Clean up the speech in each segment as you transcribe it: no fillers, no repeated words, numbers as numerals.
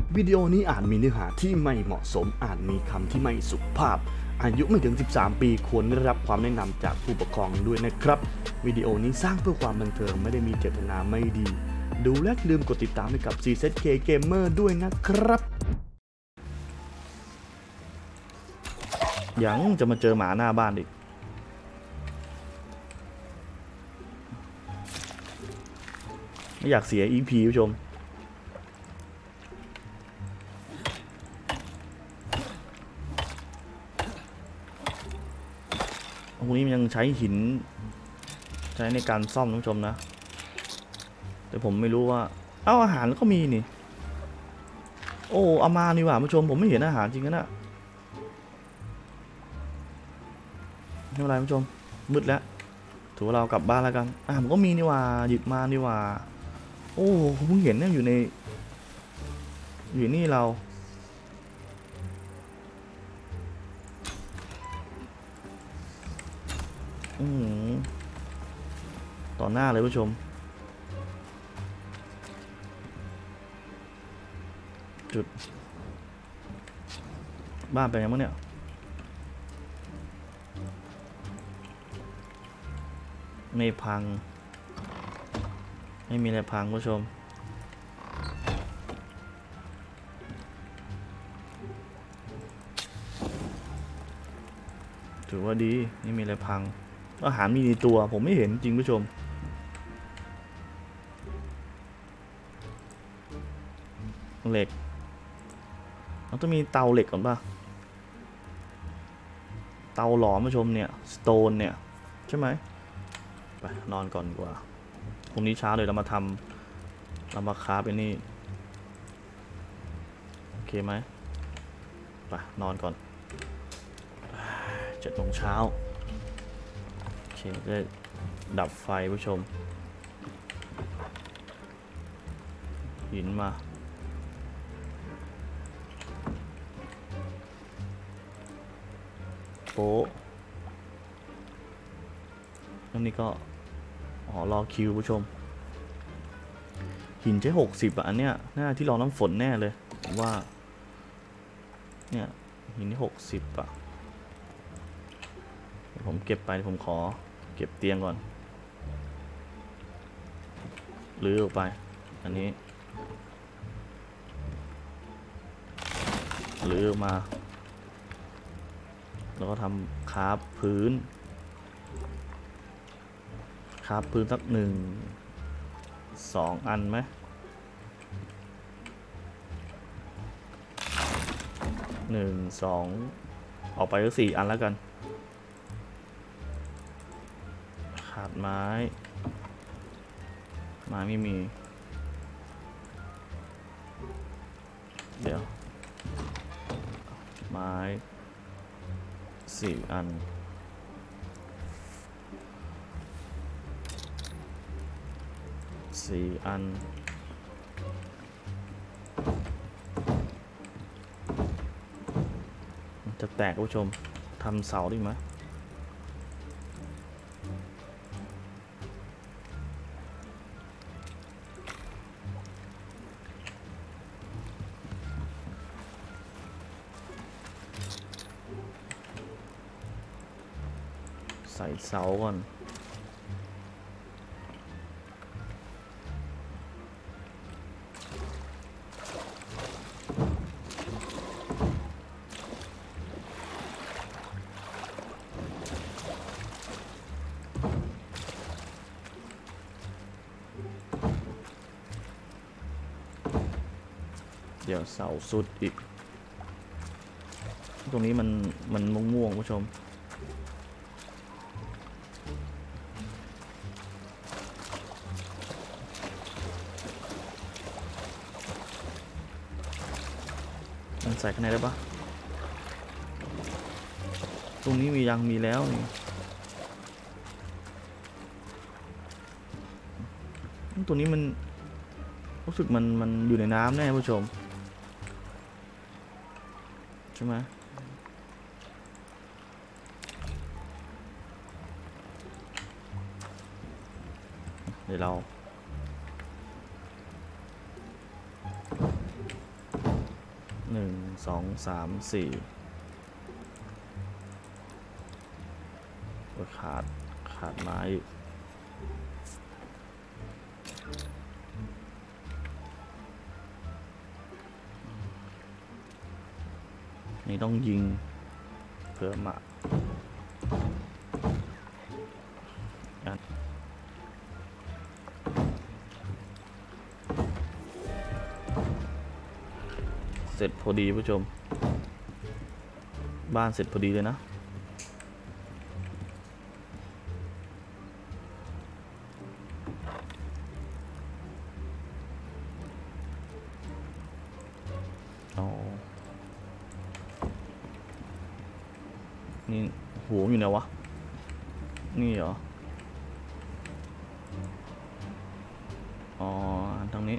วิดีโอนี้อาจมีเนื้อหาที่ไม่เหมาะสมอาจมีคำที่ไม่สุภาพอายุไม่ถึง13 ปีควรได้รับความแนะนำจากผู้ปกครองด้วยนะครับวิดีโอนี้สร้างเพื่อความบันเทิงไม่ได้มีเจตนาไม่ดีดูและลืมกดติดตามให้กับ CZK Gamer ด้วยนะครับยังจะมาเจอหมาหน้าบ้านอีกไม่อยากเสีย EP ผู้ชมพวกนี้มันยังใช้หินใช้ในการซ่อมท่านผู้ชมนะแต่ผมไม่รู้ว่าอาหารก็มีนี่โอ้เอามานี่หว่าผู้ชมผมไม่เห็นอาหารจริงนะไม่เป็นไรผู้ชมมืดแล้วถือว่าเรากลับบ้านแล้วกันผมก็มีนี่หว่าหยิบมานี่หว่าโอ้ผมเพิ่งเห็นเนี่ยอยู่นี่เราต่อหน้าเลยผู้ชมจุดบ้านเป็นยังไงบ้างเนี่ยไม่พังไม่มีอะไรพังผู้ชมถือว่าดีไม่มีอะไรพังอาหารมีในตัวผมไม่เห็นจริงผู้ชมเหล็กเราต้องมีเตาเหล็กก่อนป่ะเตาหลอมผู้ชมเนี่ยสโตนเนี่ยใช่ไหมไปนอนก่อนดีกว่าพรุ่งนี้เช้าเลยเรามาคราฟไอ้นี่โอเคไหมไปนอนก่อน7 โมงเช้าโอเคจะดับไฟผู้ชมหินมาโป๊ะแล้วนี่ก็รอคิวผู้ชมหินใช้60อันเนี้ยน่าที่รอน้ำฝนแน่เลยผมว่าเนี่ยหินที่60ผมเก็บไปผมขอเก็บเตียงก่อนลื้อออกไปอันนี้ลื้อออกมาแล้วก็ทำคราฟพื้นสัก2 อันไหม1 2ออกไปก็4 อันแล้วกันขาดไม้ไม่มีเดี๋ยวไม้4 อันจะแตกผู้ชมทำเสาได้ไหมใส่เสาก่อนเดี๋ยวเสาสุดอีกตรงนี้มันม่วงๆผู้ชมมันใส่ข้างในได้ปะตรงนี้มีแล้วนี่ตัวนี้มันรู้สึกมันอยู่ในน้ำแน่ผู้ชมใช่ไหมเดี๋ยวเรา 1 2 3 4ขาดไม้นี่ต้องยิงเพิ่มมาเสร็จพอดีผู้ชมบ้านเสร็จพอดีเลยนะนี่หัวอยู่ไหนวะนี่เหรออ๋อตรงนี้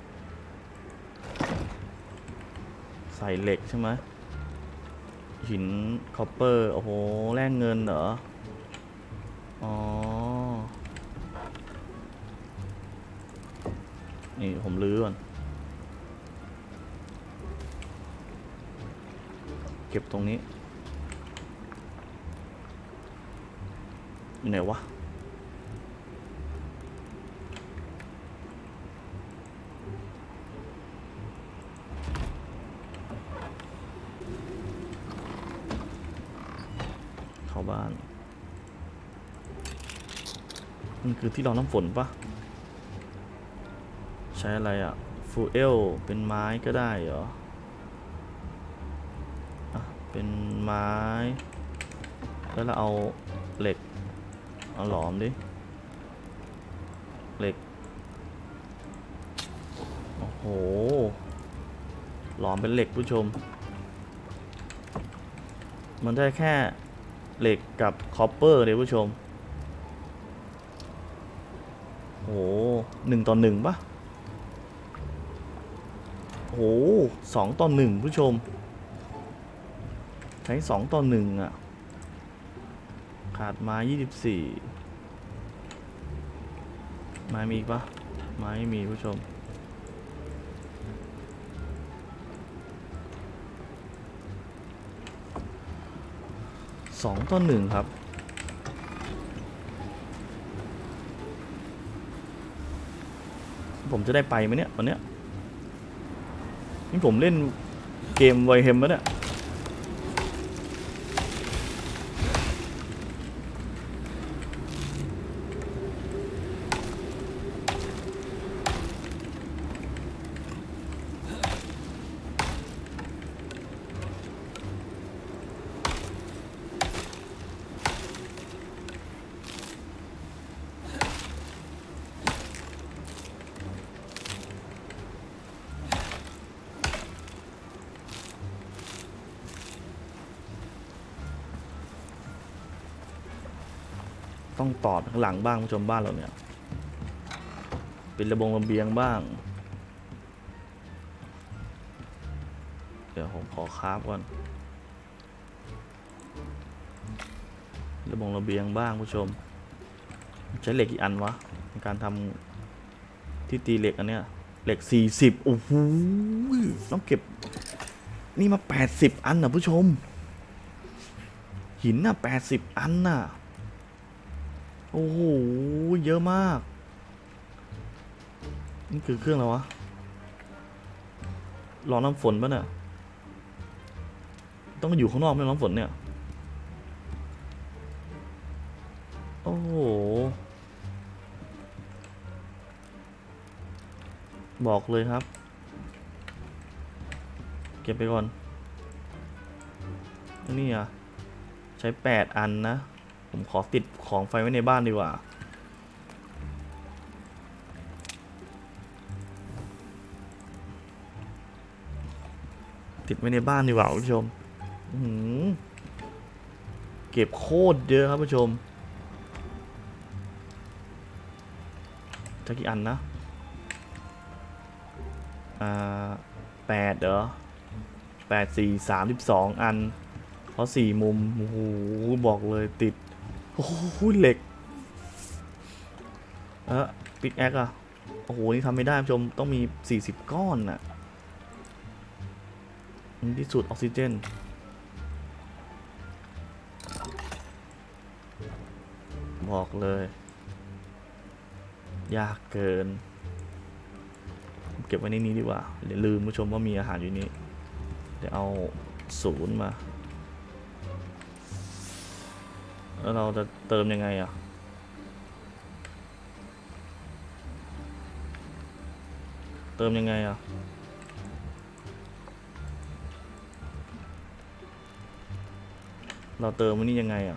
ใส่เหล็กใช่ไหมหินคอปเปอร์โอ้โหแลกเงินเหรออ๋อนี่ผมลื้อก่อนเก็บตรงนี้อยู่ไหนวะเข้าบ้านมันคือที่รองน้ำฝนปะใช้อะไรอะฟูเอลเป็นไม้ก็ได้เหรอเป็นไม้แล้วเราเอาเหล็กเอาหลอมดิเหล็กโอ้โหหลอมเป็นเหล็กผู้ชมมันได้แค่เหล็กกับคอปเปอร์เลยผู้ชมโอ้โห1:1ปะโอ้โห2:1ผู้ชมใช้2:1อ่ะขาดไม้24ไม้มีอีกปะไม้มีผู้ชม2:1ครับผมจะได้ไปไหมเนี่ยวันเนี้ยนี่ผมเล่นเกมไวเฮมแล้วเนี่ยต้องต่อข้างหลังบ้างผู้ชมบ้านเราเนี่ยเป็นระเบียงบ้างเดี๋ยวผมขอคราฟก่อนระเบียงบ้างผู้ชมใช้เหล็กกี่อันวะในการทำที่ตีเหล็กอันเนี้ยเหล็ก40โอ้โหต้องเก็บนี่มา80อันนะผู้ชมหินน่ะ80อันน่ะโอ้โหเยอะมากนี่คือเครื่องอะไรวะรอน้ำฝนป่ะเนี่ยต้องอยู่ข้างนอกไม่น้ำฝนเนี่ยโอ้โหบอกเลยครับเก็บไปก่อนนี่อ่ะใช้8อันนะผมขอติดของไฟไว้ในบ้านดีกว่าติดไว้ในบ้านดีกว่าผู้ชมเก็บโคตรเยอะครับผู้ชมจะกี่อันนะ8เหรอ8 4 32อันเพราะ4มุมโอ้โหบอกเลยติดโอ้โหเหล็กปิกแอคอะโอ้โหนี่ทำไม่ได้ผู้ชมต้องมี40ก้อนน่ะนี่ที่สุดออกซิเจนบอกเลยยากเกินเก็บไว้ในนี้ดีกว่าเดี๋ยวลืมผู้ชมว่ามีอาหารอยู่นี้เดี๋ยวเอา0มาแล้วเราจะเติมยังไงอ่ะเติมยังไงอ่ะเราเติมมันนี่ยังไงอ่ะ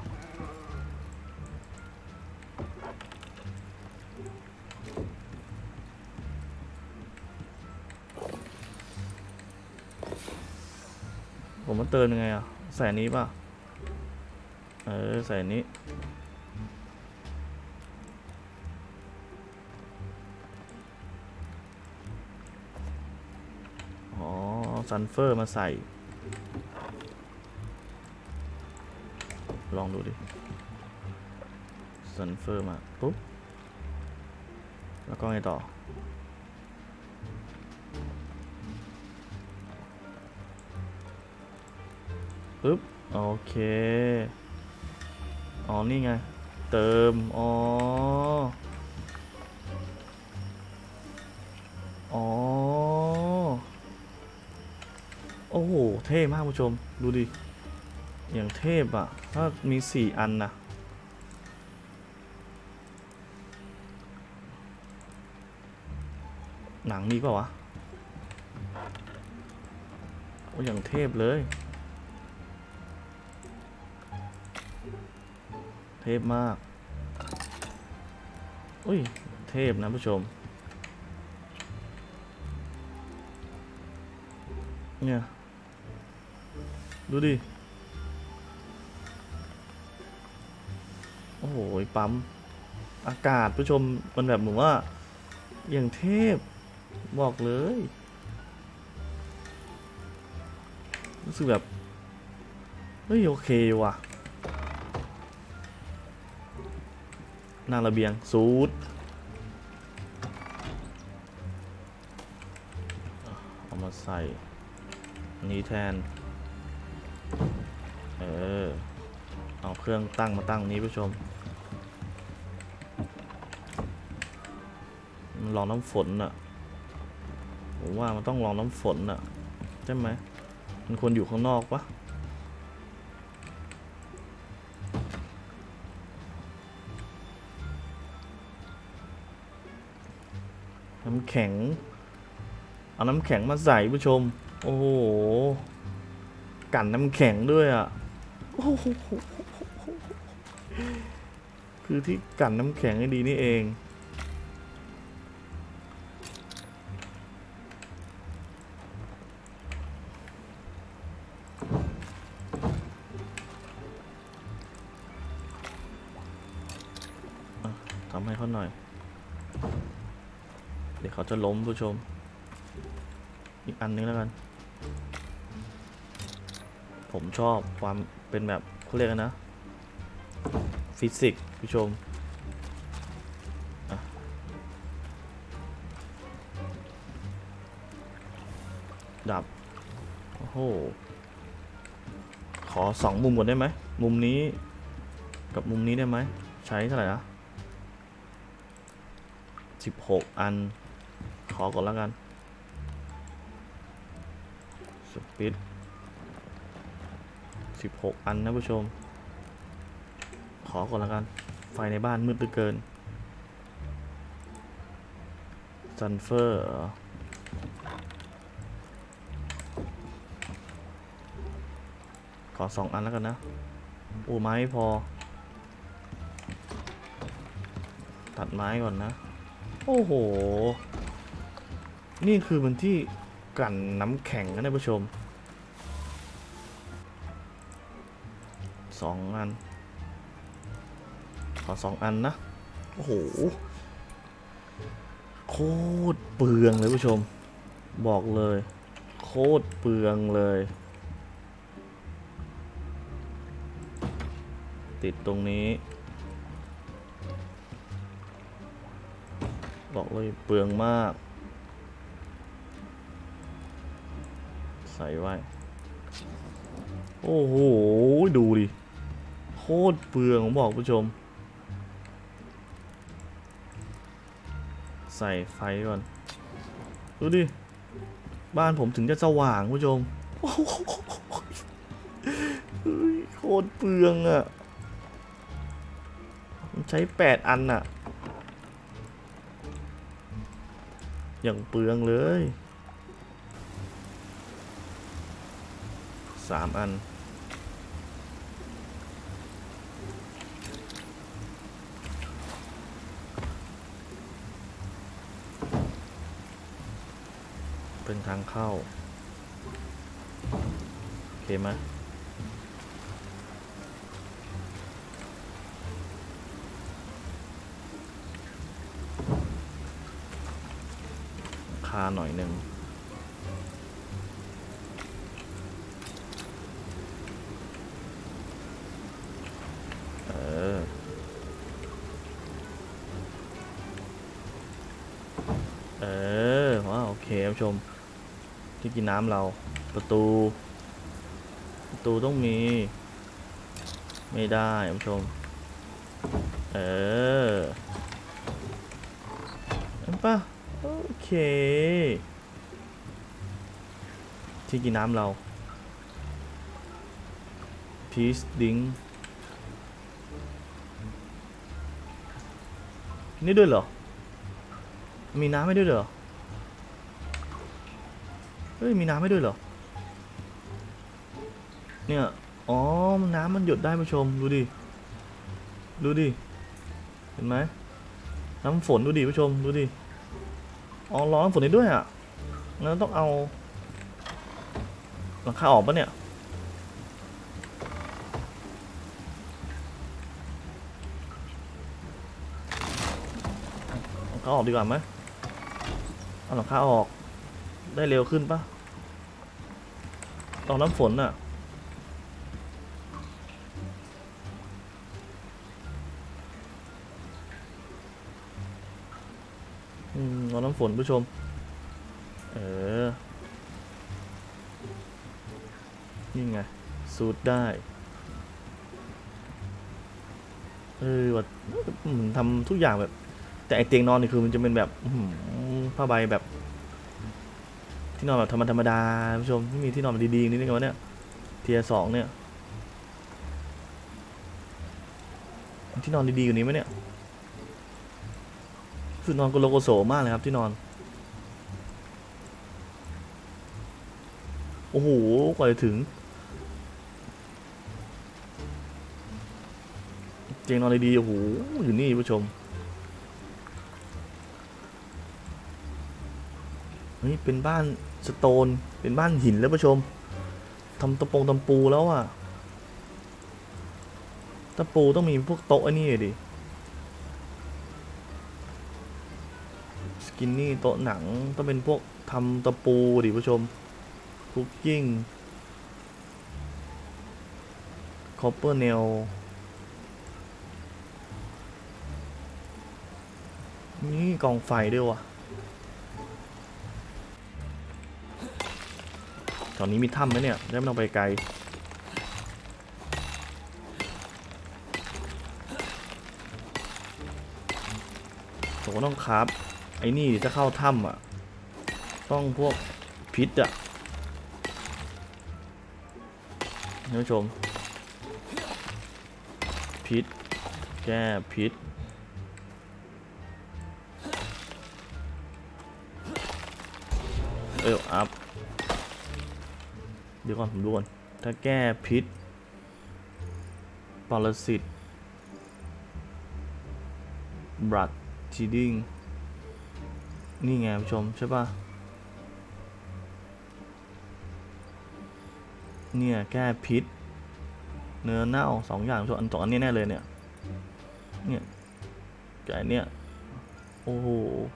ผมมันเติมยังไงอ่ะใส่นี้ป่ะใส่นี้อ๋อซัลเฟอร์มาใส่ลองดูดิซัลเฟอร์มาปุ๊บแล้วก็ไงต่อปึ๊บโอเคอ๋อนี่ไงเติมอ๋อโอ้โหเท่มากผู้ชมดูดิอย่างเทพอ่ะถ้ามี4 อันนะหนังมีเปล่าวะโอ้อย่างเทพเลยเทพมากอุ้ยเทพนะผู้ชมเนี่ยดูดิโอ้โหปั๊มอากาศผู้ชมมันแบบเหมือนว่าอย่างเทพบอกเลยรู้สึกแบบเฮ้ยโอเคว่ะหน้าระเบียงซูดเอามาใส่นี้แทนเอาเครื่องตั้งมาตั้งนี้ผู้ชมมันรองน้ำฝนน่ะผมว่ามันต้องรองน้ำฝนน่ะใช่ไหมมันควรอยู่ข้างนอกปะน้ำแข็งเอาน้ำแข็งมาใส่ผู้ชมโอ้โหกันน้ำแข็งด้วยอ่ะโอ้โหคือที่กันน้ำแข็งให้ดีนี่เองทำให้เขาหน่อยเดี๋ยวเขาจะล้มผู้ชมอีกอันนึงแล้วกันผมชอบความเป็นแบบเขาเรียกกันนะฟิสิกส์ผู้ชมดับโอ้โหขอ2 มุมก่อนได้ไหมมุมนี้กับมุมนี้ได้ไหมใช้เท่าไหร่นะ16 อันขอก่อนแล้วกันสปิด16 อันนะผู้ชมขอก่อนแล้วกันไฟในบ้านมืดเหลือเกินซัลเฟอร์ขอ2 อันแล้วกันนะโอ้ไม้พอตัดไม้ก่อนนะโอ้โหนี่คือมันที่กันน้ำแข็งนะท่านผู้ชม2 อันขอ2 อันนะโอ้โหโคตรเปลืองเลยผู้ชมบอกเลยโคตรเปลืองเลยติดตรงนี้บอกเลยเปลืองมากใส่ไว้โอ้โหดูดิโคตรเปลืองผมบอกผู้ชมใส่ไฟก่อนดูดิบ้านผมถึงจะสว่างผู้ชมโคตรเปลืองอ่ะใช้8 อันอ่ะอย่างเปลืองเลย3 อันเป็นทางเข้าโอเคไหมคาหน่อยหนึ่งว้าวโอเคผู้ชมที่กินน้ำเราประตูต้องมีไม่ได้ผู้ชมเห็นปะโอเคที่กินน้ำเราพีชดิ้งนี่ด้วยเหรอมีน้ำไม่ด้วยเหรอเฮ้ยมีน้ำไม่ด้วยเหรอเนี่ยอ๋อน้ำมันหยดได้ผู้ชมดูดิเห็นไหมน้ำฝนดูดิผู้ชมดูดิอ๋อร้อนน้ำฝนได้ด้วยอ่ะงั้นต้องเอาหลังคาออกปะเนี่ยหลังคาออกดีกว่าไหมเอาหลังคาออกได้เร็วขึ้นปะตอนน้ำฝนอ่ะตอนน้ำฝนผู้ชมนี่ไงสูดได้ว่าทำทุกอย่างแบบแต่ไอเตียงนอนนี่คือมันจะเป็นแบบผ้าใบแบบที่นอนแบบธรรมดาผู้ชมไม่มีที่นอนดีๆนี่กันวะเนี่ยเทียร์2เนี่ยที่นอนดีๆอยู่นี้ไหมเนี่ยคือนอนโกโลโกโสมากเลยครับที่นอนโอ้โหกว่าจะถึงเตียงนอนดีๆโอ้โหอยู่นี่ผู้ชมนี่เป็นบ้านสโตนเป็นบ้านหินแล้วผู้ชมทำตะปูแล้วอ่ะตะปูต้องมีพวกโต๊ะไอ้นี่ดิสกินนี่โต๊ะหนังต้องเป็นพวกทำตะปูดิผู้ชมคุกกิ้งคอปเปอร์เนลนี่กองไฟด้วยว่ะตอนนี้มีถ้ำไหมเนี่ยได้ไม่ต้องไปไกลผมก็ต้องคราฟไอ้นี่จะเข้าถ้ำอ่ะต้องพวกพิษอ่ะท่านผู้ชมพิษแก้พิษอัพเดี๋ยวก่อนผมดูก่อนถ้าแก้พิษปรสิตบลัดชีดิ้งนี่ไงผู้ชมใช่ป่ะเนี่ยแก้พิษเนื้อเน่า2 อย่างส่วน2 อันนี้แน่เลยเนี่ยไก่เนี่ยโอ้โห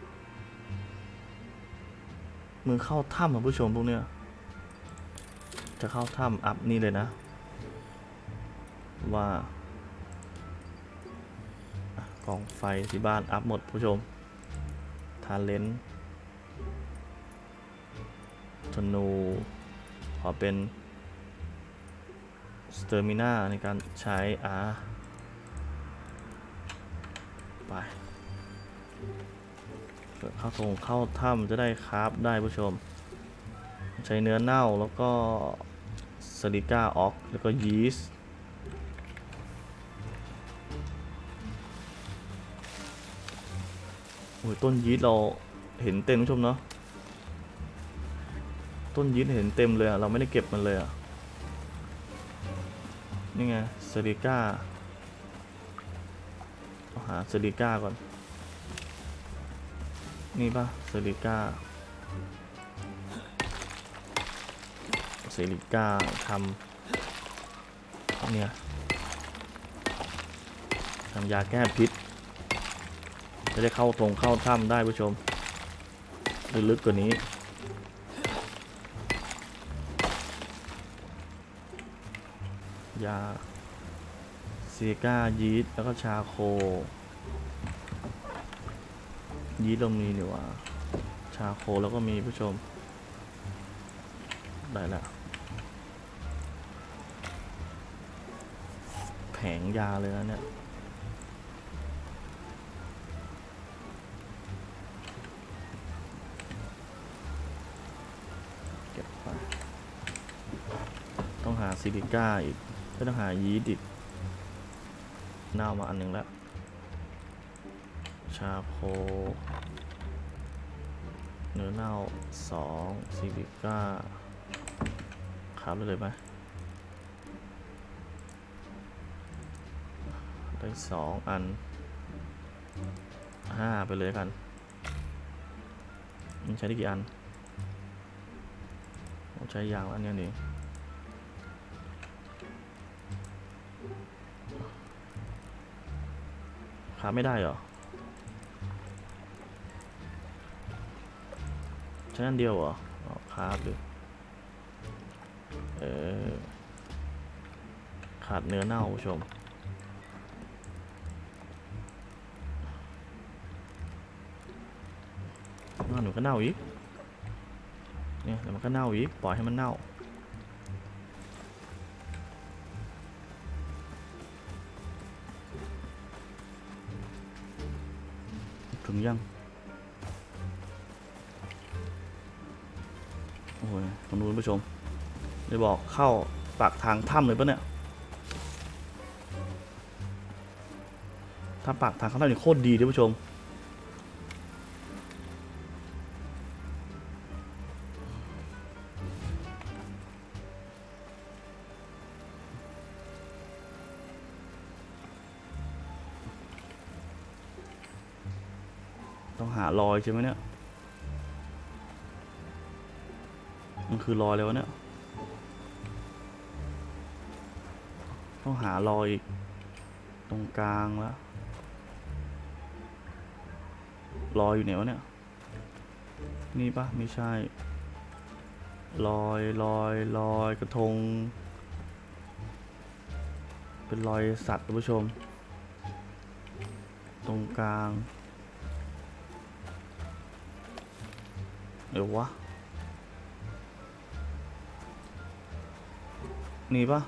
มือเข้าถ้ำของผู้ชมพวกเนี้ยจะเข้าถ้ำอัพนี่เลยนะว่ากองไฟที่บ้านอัพหมดผู้ชมทาเลนธนูขอเป็นสเตอร์มิน่าในการใช้ไปเข้าถ้ำจะได้คราฟได้ผู้ชมใช้เนื้อเน่าแล้วก็ซาลิก้าออกแล้วก็ยีสต์โอ้ยต้นยีสต์เราเห็นเต็มผู้ชมเนาะต้นยีสต์เห็นเต็มเลยเราไม่ได้เก็บมันเลยนี่ไงซาลิก้าหาซาลิก้าก่อนนี่ป่ะซาลิก้าทำเนี่ยทำยาแก้พิษจะได้เข้าถ้ำได้ผู้ชมลึกกว่านี้ยาซีก้ายีสต์แล้วก็ชาโคยีสต์เรามีนี่ว่าชาโคแล้วก็มีผู้ชมได้ละแผงยาเลยนะเนี่ยเก็บไปต้องหาซิลิก้าอีกก็ต้องหายีสต์อีกเน่ามาอันหนึ่งแล้วชาโคเนื้อเน่า2ซิลิก้าครับเลยไหมได้2 อัน5ไปเลยกันมันใช้ได้กี่อันใช้ยางอันนี้นี่ขาไม่ได้เหรอใช้อันเดียวเหรอขาดเลยขาดเนื้อเน่าผู้ชมหนูก็เน่าอีกเนี่ยเดี๋ยวมันก็เน่าอีกปล่อยให้มันเน่าถึงยังโอ้ยคุณผู้ชมได้บอกเข้าปากทางถ้ำเลยปะเนี่ยถ้าปากทางเข้าถ้ำนี่โคตรดีเลยผู้ชมต้องหารอยใช่ไหมเนี่ยมันคือรอยแล้วเนี่ยต้องหารอยตรงกลางแล้วรอยอยู่ไหนวะเนี่ยนี่ปะไม่ใช่รอยกระทงเป็นรอยสัตว์ท่านผู้ชมตรงกลางเดี๋ยววะนี่ปะ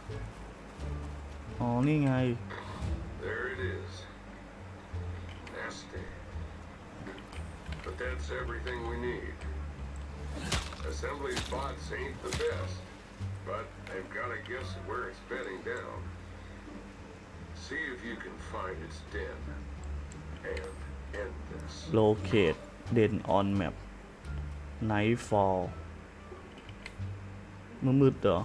อ๋อนี่ไง There it is. Nasty. But that's everything we need. Assembly spots ain't the best, but I've got to guess where it's bedding down. See if you can find its den and end this. Locate den on map Nightfall มืดๆเหรอ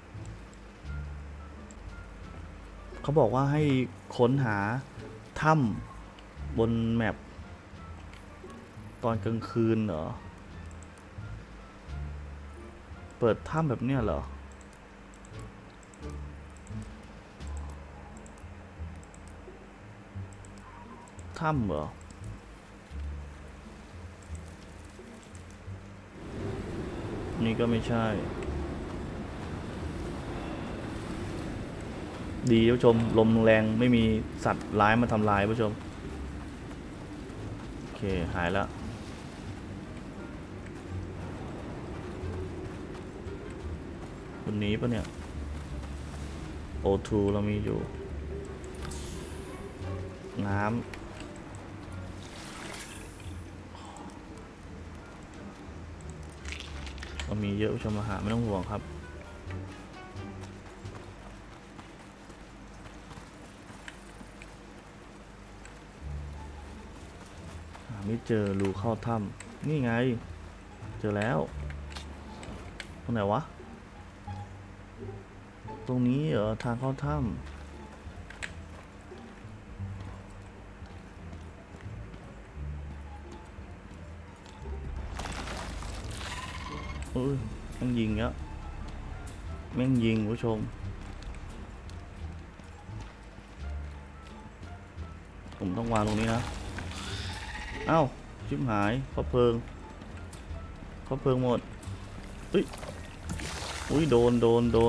เขาบอกว่าให้ค้นหาถ้ำบนแมปตอนกลางคืนเหรอเปิดถ้ำแบบเนี้ยเหรอถ้ำเหรอนี่ก็ไม่ใช่ดีผู้ชมลมแรงไม่มีสัตว์ร้ายมาทำลายผู้ชมโอเคหายแล้วคนนี้ปะเนี่ย O2 เรามีอยู่น้ำเรามีเยอะผู้ชมอาหารไม่ต้องห่วงครับไม่เจอรูเข้าถ้ำนี่ไงเจอแล้วตรงไหนวะตรงนี้เหรอทางเข้าถ้ำแม่งยิงแล้วแม่งยิงผู้ชมผมต้องวางตรงนี้นะเอ้าชิบหายเขาเพลิงหมดอุ้ยโดน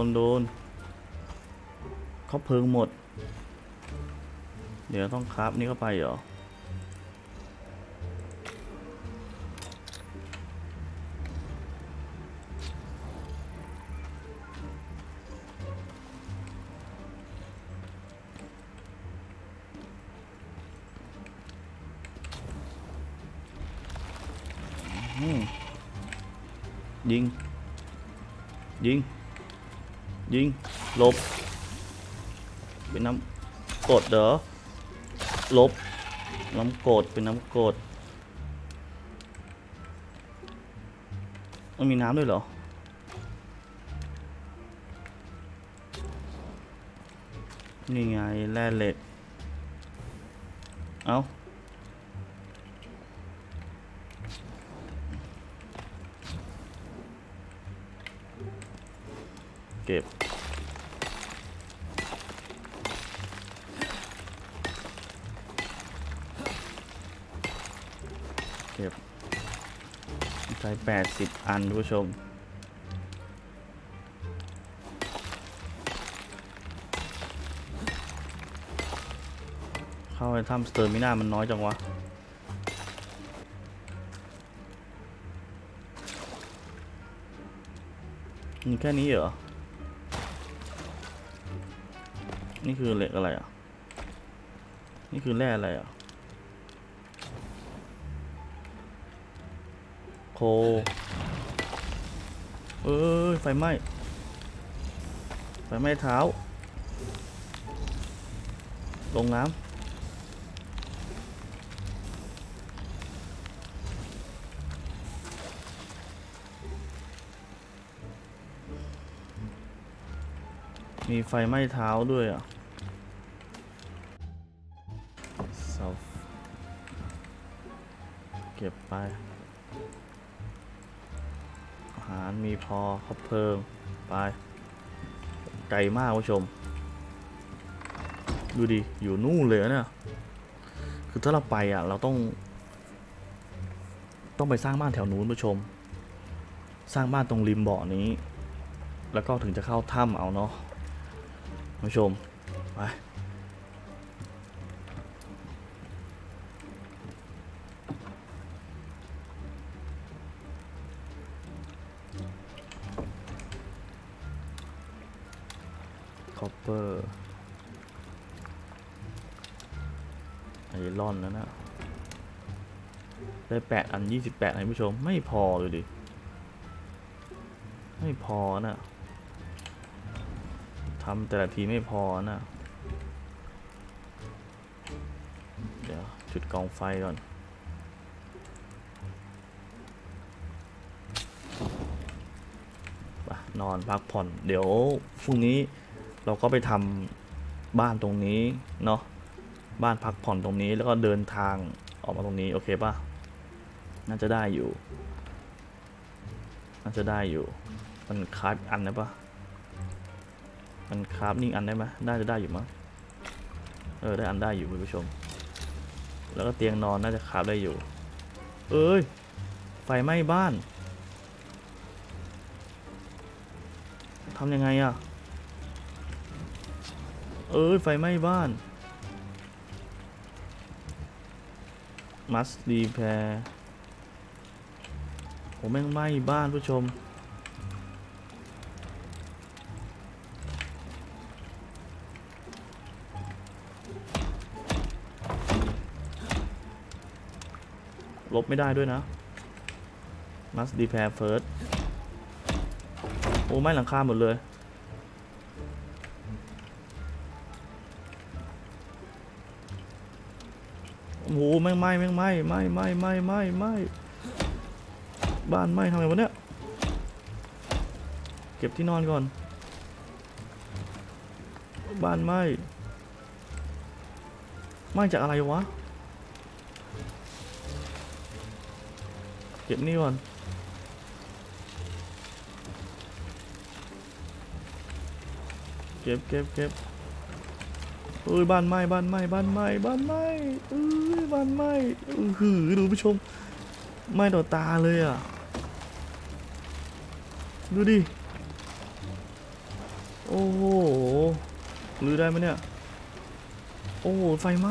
เขาเพลิงหมดเดี๋ยวต้องคราฟนี่เข้าไปเหรอยิงหลบเป็นน้ำกรดเหรอหลบน้ำกรดเป็นน้ำกรดมันมีน้ำด้วยเหรอนี่ไงแร่เหล็กเอ้าเก็บใช้80 อันผู้ชมเข้าไปทำสเตอร์มิน่ามันน้อยจังวะมีแค่นี้เหรอนี่คือเหล็กอะไรอ่ะนี่คือแร่อะไรอ่ะโคไฟไหม้เท้าลงน้ำมีไฟไหม้เท้าด้วยอ่ะเก็บไปอาหารมีพอครบเพลิงไปไกลมากผู้ชมดูดิอยู่นู่นเลยเนี่ยคือถ้าเราไปอ่ะเราต้องไปสร้างบ้านแถวนู้นผู้ชมสร้างบ้านตรงริมบ่อนี้แล้วก็ถึงจะเข้าถ้ำเอาเนาะผู้ชมไปคอปเปอร์ไอรอนแล้วนะได้8 อัน 28ให้ผู้ชมไม่พอเลยดิไม่พอนะทำแต่ละทีไม่พอนะเดี๋ยวจุดกองไฟก่อนนอนพักผ่อนเดี๋ยวพรุ่งนี้เราก็ไปทำบ้านตรงนี้เนาะบ้านพักผ่อนตรงนี้แล้วก็เดินทางออกมาตรงนี้โอเคป่ะน่าจะได้อยู่มันคราฟอันได้ปะมันคราฟนิ่งอันได้ไหมน่าจะได้อยู่มั้งได้อันได้อยู่คุณผู้ชมแล้วก็เตียงนอนน่าจะคราฟได้อยู่ไฟไหม้บ้านทำยังไงอะไฟไหม้บ้าน must repair ผมแม่งไหม้บ้านผู้ชมลบไม่ได้ด้วยนะ must repair first โอ้ไม่หลังคาหมดเลยโอ้โหแม่งไหม้บ้านไหม้ทำไงวะเนี่ยเก็บที่นอนก่อนบ้านไหม้จากอะไรวะเก็บนี่ก่อนเก็บเอ้ยบ้านไหม้เอ้ยบ้านไหม้ดูผู้ชมไหม้ต่อตาเลยอ่ะดูดิโอ้โหรื้อได้ไหมเนี่ยโอ้โหไฟไห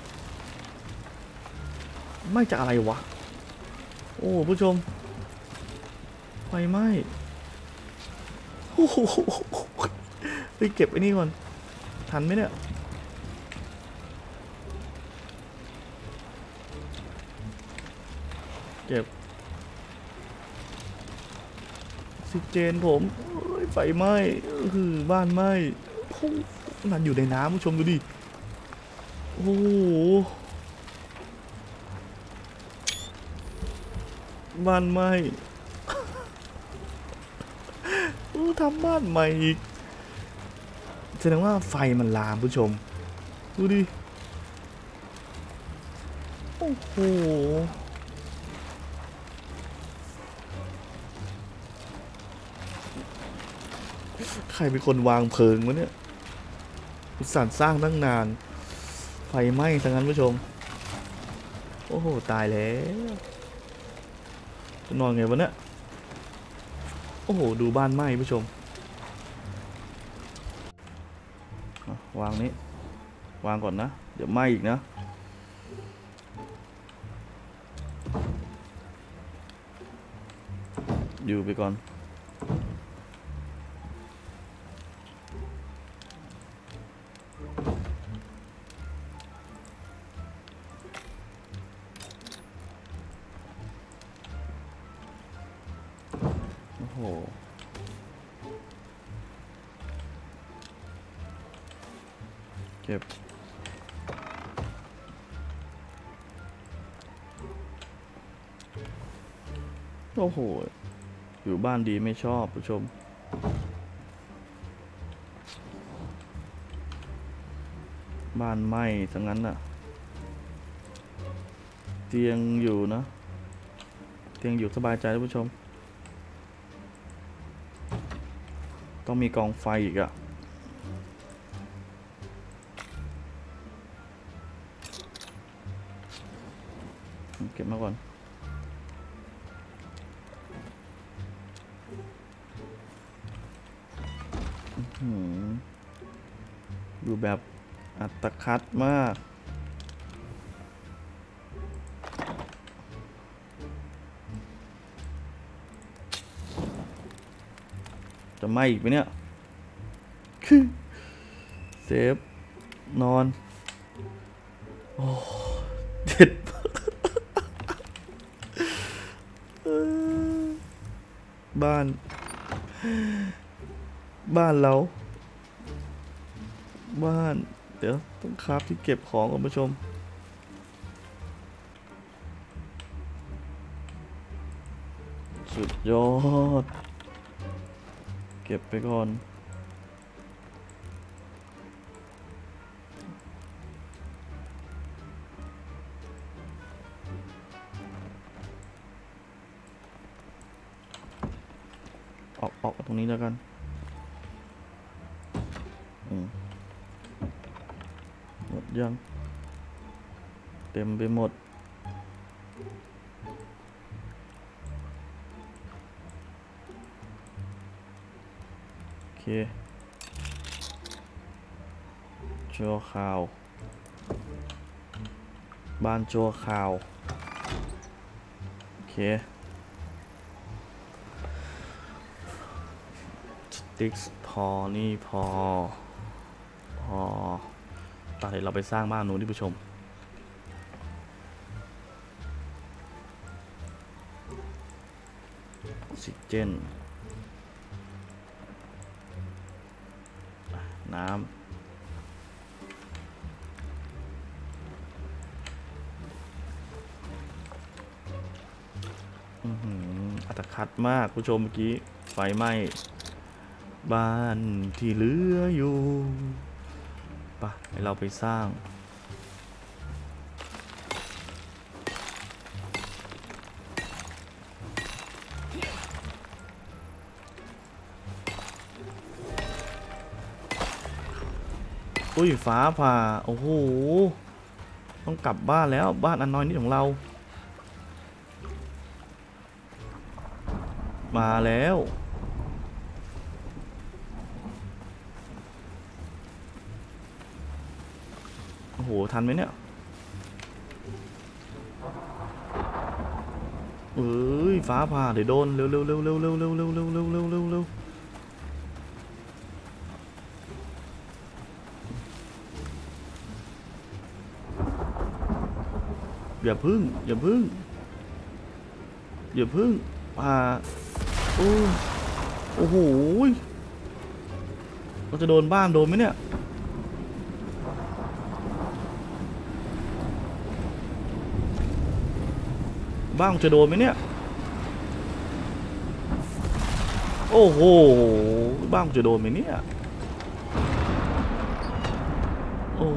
ม้จากอะไรวะโอ้ผู้ชมไฟไหม้โอ้โหไปเก็บไอ้นี่ก่อนทันไหมเนี่ยเก็บซิเจนผมไฟไหม้บ้านไหม้นั่นอยู่ในน้ำผู้ชมดูดิโอ้โหบ้านไหม้ทำบ้านใหม่อีกแสดงว่าไฟมันลามผู้ชมดูดิโอ้โหใครเป็นคนวางเพลิงวะเนี่ยอุตส่าห์สร้างตั้งนานไฟไหม้ทั้งนั้นผู้ชมโอ้โหตายแล้วจะนอนไงวะเนี่ยโอ้โหดูบ้านไหม้ผู้ชมวางนี้วางก่อนนะเดี๋ยวไหม้อีกนะอยู่ไปก่อนโอ้โหเก็บโอ้โหอยู่บ้านดีไม่ชอบผู้ชมบ้านไหม้ทั้งนั้นน่ะเตียงอยู่นะเตียงอยู่สบายใจท่านผู้ชมต้องมีกองไฟอีกอะเก็บมาก่อนอยู่แบบอัตคัดมากจะไหม้อีกไหมเนี่ยเซฟนอนโอ้เด็ดบ้านเราบ้านเดี๋ยวต้องคราฟที่เก็บของก่อนผู้ชมสุดยอดเก็บไปก่อนออกตรงนี้แล้วกันหมดยังเต็มไปหมดโอเคจัวข่าวบ้านจัวข่าวโอเคติ๊กพอนี่พอตอนนี้เราไปสร้างบ้านนู้นที่ผู้ชมเจนน้ำอัตคัดมากผู้ชมเมื่อกี้ไฟไหม้บ้านที่เหลืออยู่ปะให้เราไปสร้างอุ้ยฟ้าผ่าโอ้โหต้องกลับบ้านแล้วบ้านอันน้อยนิดของเรามาแล้วโอ้โหทันไหมเนี่ยเอ้ยฟ้าผ่าเดี๋ยวโดนเร็วเร็วเร็วเร็วเร็วเร็วเร็วเร็วเร็วเร็วเร็วเร็วอย่าพึ่งอย่าพึ่งอย่าพึ่งผ่าโอ้โหเราจะโดนบ้านโดนไหมเนี่ยบ้านจะโดนไหมเนี่ยโอ้โหบ้านจะโดนไหมเนี่ยโอ้โห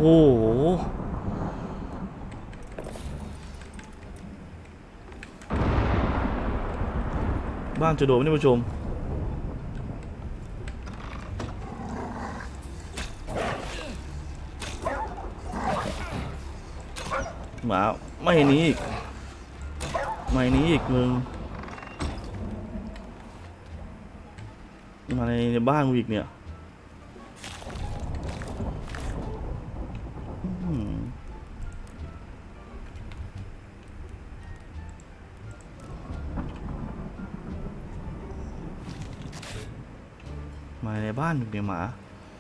บ้านจะโดนไหมท่านผู้ชมหมาไม่หนีอีกไม่หนีอีกมึงมาในบ้านกูอีกเนี่ยมาในบ้านมึงเนี่ยหมา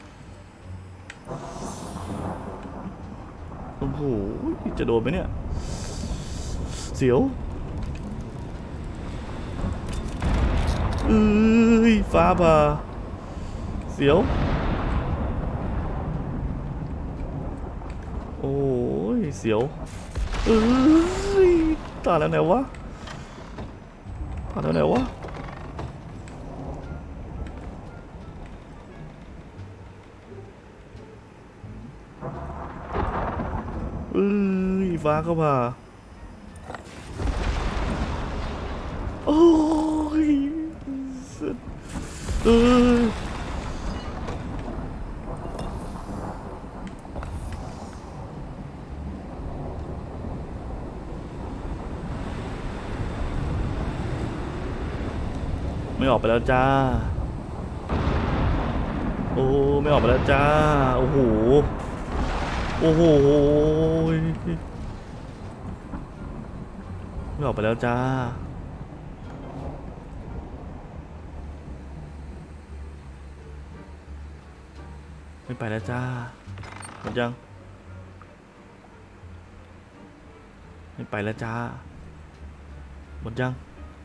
โอ้โหจะโดนไหมเนี่ยเสียวฟ้าผ่าเสียวโอ้ยเสียวตายแล้วไหนวะตายแล้วไหนวะฟ้าเข้าผ่าโอ้ยไม่ออกไปแล้วจ้าโอ้ไม่ออกไปแล้วจ้าโอ้โหโอ้โหไม่ออกไปแล้วจ้าไม่ไปแล้วจ้าหมดยังไม่ไปแล้วจ้าหมดยัง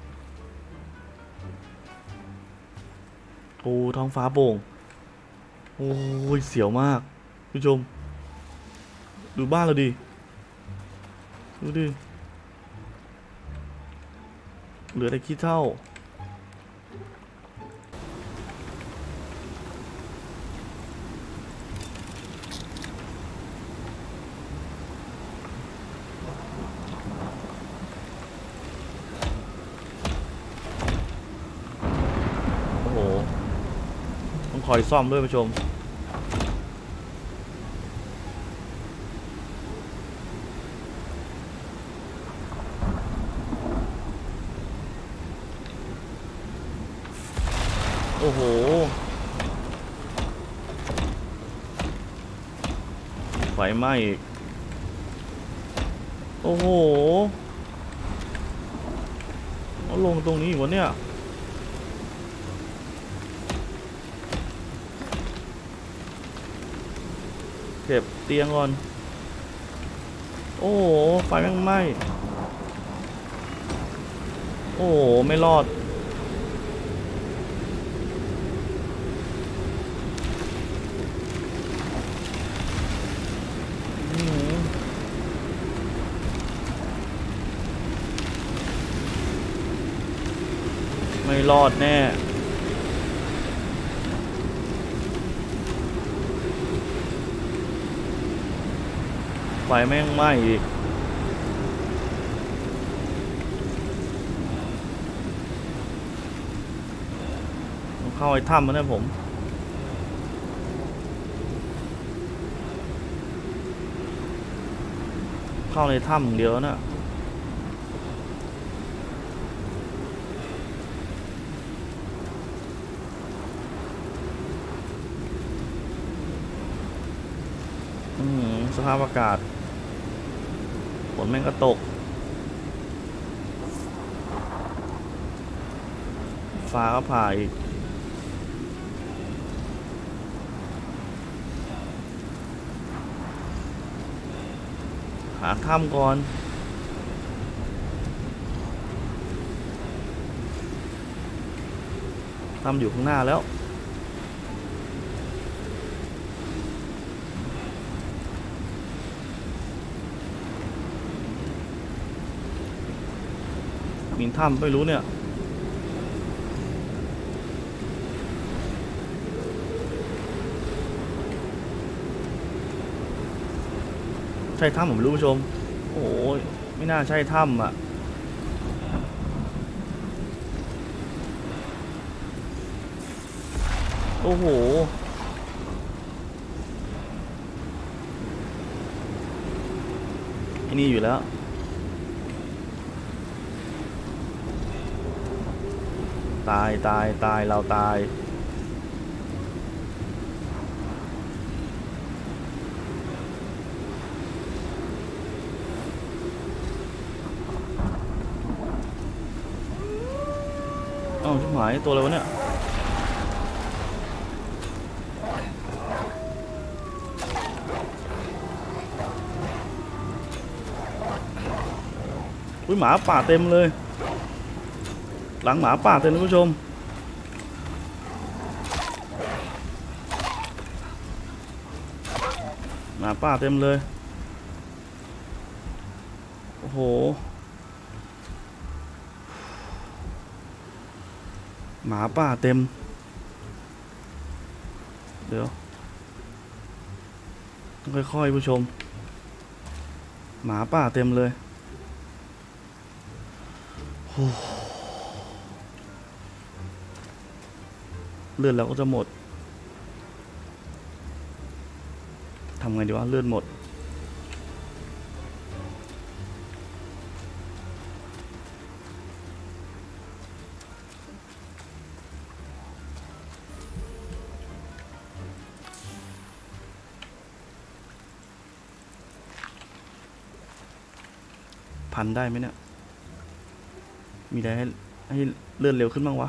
โอ้ท้องฟ้าโปร่งโอ้ยเสียวมากผู้ชมดูบ้านเราดิดูดิเหลือแต่ขี้เถ้าโอ้โหต้องคอยซ่อมด้วยผู้ชมโอ้โหไฟไหม้อีกโอ้โหเอาลงตรงนี้วะเนี่ยเก็บเตียงก่อนโอ้โหไฟแม่งไหม้โอ้โหไม่รอดรอดแน่ไฟแม่งไหม้อีกเข้าไอ้ถ้ำมาเนี่ยผมเข้าในถ้ำเดียวนะสภาพอากาศฝนแม่งก็ตกฟ้าก็ผ่าอีกหาถ้ำก่อนถ้ำอยู่ข้างหน้าแล้วมีถ้ำไม่รู้เนี่ยใช่ถ้ำผมรู้ผู้ชมโอ้ยไม่น่าใช่ถ้ำอ่ะโอ้โหไอ้นี่อยู่แล้วตายเราตายเอ้าชิบหายตัวอะไรวะเนี่ยอุ้ยหมาป่าเต็มเลยหลังหมาป่าเต็มท่านผู้ชมหมาป่าเต็มเลยโอ้โหหมาป่าเต็มเดี๋ยวต้องค่อยๆผู้ชมหมาป่าเต็มเลยโอ้เลือดเราก็จะหมดทำไงดีวะเลือดหมดพันได้ไหมเนี่ยมีอะไรให้เลือดเร็วขึ้นบ้างวะ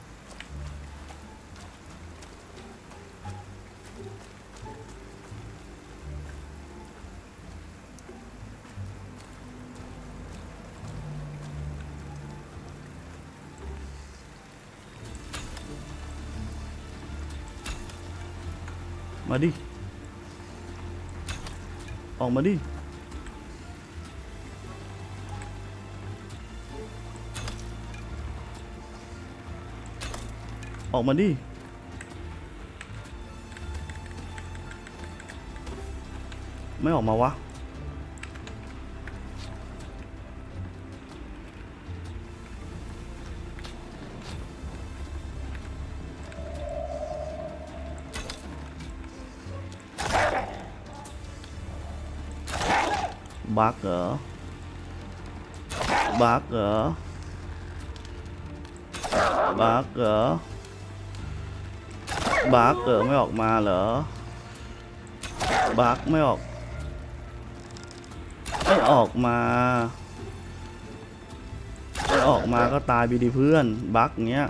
มาดิออกมาดิออกมาดิไม่ออกมาวะบักเหรอบักเหรอบักเหรอบักเหรอไม่ออกมาเหรอบักไม่ออกมาก็ตายไปดิเพื่อนบักเงี้ย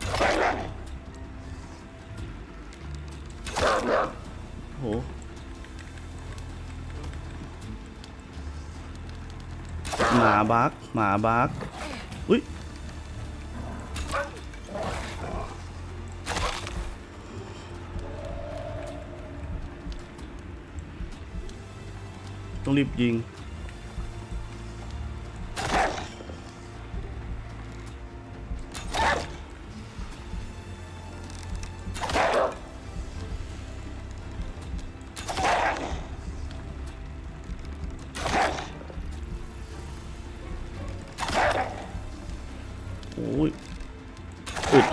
โหหมาบักอุ้ยต้องรีบยิง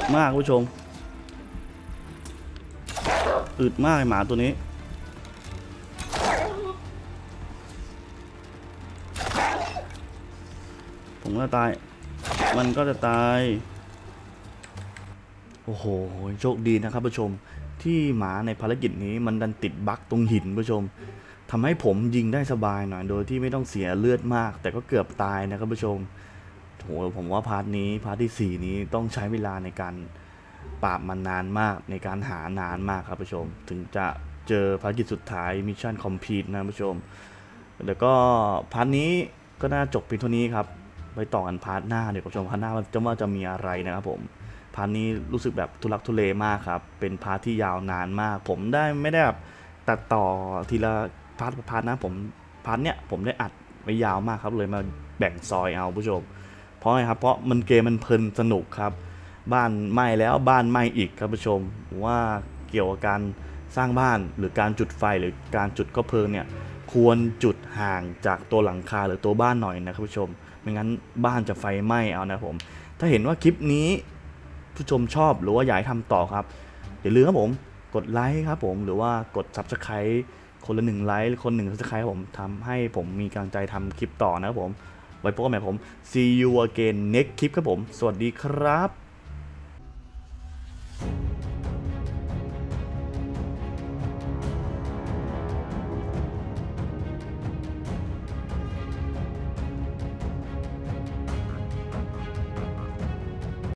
มากผู้ชมอึดมากไอ้หมาตัวนี้ผมก็ตายมันก็จะตายโอ้โหโชคดีนะครับผู้ชมที่หมาในภารกิจนี้มันดันติดบั๊กตรงหินผู้ชมทำให้ผมยิงได้สบายหน่อยโดยที่ไม่ต้องเสียเลือดมากแต่ก็เกือบตายนะครับผู้ชมโหผมว่าพาร์ทที่4นี้ต้องใช้เวลาในการปราบมันนานมากในการหานานมากครับผู้ชมถึงจะเจอภารกิจสุดท้ายมิชชั่นคอมพลีทนะผู้ชมแล้วก็พาร์ทนี้ก็น่าจบเพียงเท่านี้ครับไปต่อกันพาร์ทหน้าเดี๋ยวผู้ชมพาร์ทหน้าจะมีอะไรนะครับผมพาร์ทนี้รู้สึกแบบทุลักทุเลมากครับเป็นพาร์ทที่ยาวนานมากผมไม่ได้แบบตัดต่อทีละพาร์ทนะพาร์ทเนี้ยผมได้อัดไว้ยาวมากครับเลยมาแบ่งซอยเอาผู้ชมเพราะอะไรครับเพราะมันเกมมันเพลินสนุกครับบ้านไหม้แล้วบ้านไหม้อีกครับผู้ชมว่าเกี่ยวกับการสร้างบ้านหรือการจุดไฟหรือการจุดคบเพลิงเนี่ยควรจุดห่างจากตัวหลังคาหรือตัวบ้านหน่อยนะครับผู้ชมไม่งั้นบ้านจะไฟไหม้เอานะผมถ้าเห็นว่าคลิปนี้ผู้ชมชอบหรือว่าอยากให้ทำต่อครับอย่าลืมครับผมกดไลค์ครับผมหรือว่ากด Subscribe คนละ1ไลค์คน1 Subscribe ผมทำให้ผมมีกำลังใจทำคลิปต่อนะครับผมไว้พบกันใหม่ผม see you again next คลิปครับผมสวัสดีครับ